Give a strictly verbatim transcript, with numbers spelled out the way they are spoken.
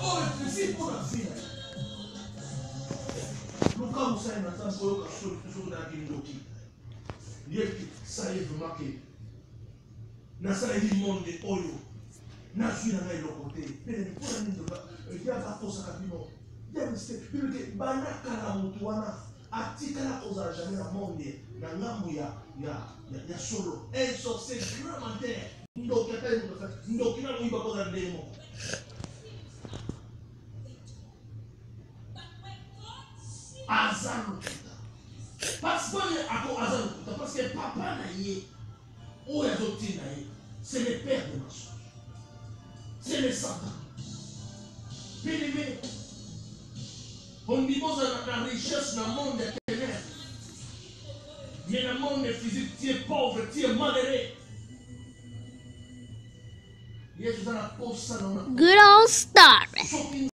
oyo principe mpona vie na ye luka mosali na nzambe oyoka soki nayaki ndoki yebi sali vraiment ke nasaleli monde oyo nazwi na ngai eloko te pene mpona nini yaka tosaka bino yabisebibike banakala motu wana atikala kozala jamais na monde na ngambo ya ya solo un sorcier grand menteur ndoki ata ndoki na moyiba kozala ndenge moko aza lokuta parce que ako aza lokuta parce que papa na ye oyo azotinda ye c'est le père de mensonge, c'est le Satan. Bien-aimé, on dit que la richesse dans le monde des ténèbres, mais dans le monde physique, tu es pauvre, tu es malheureux. Good old star.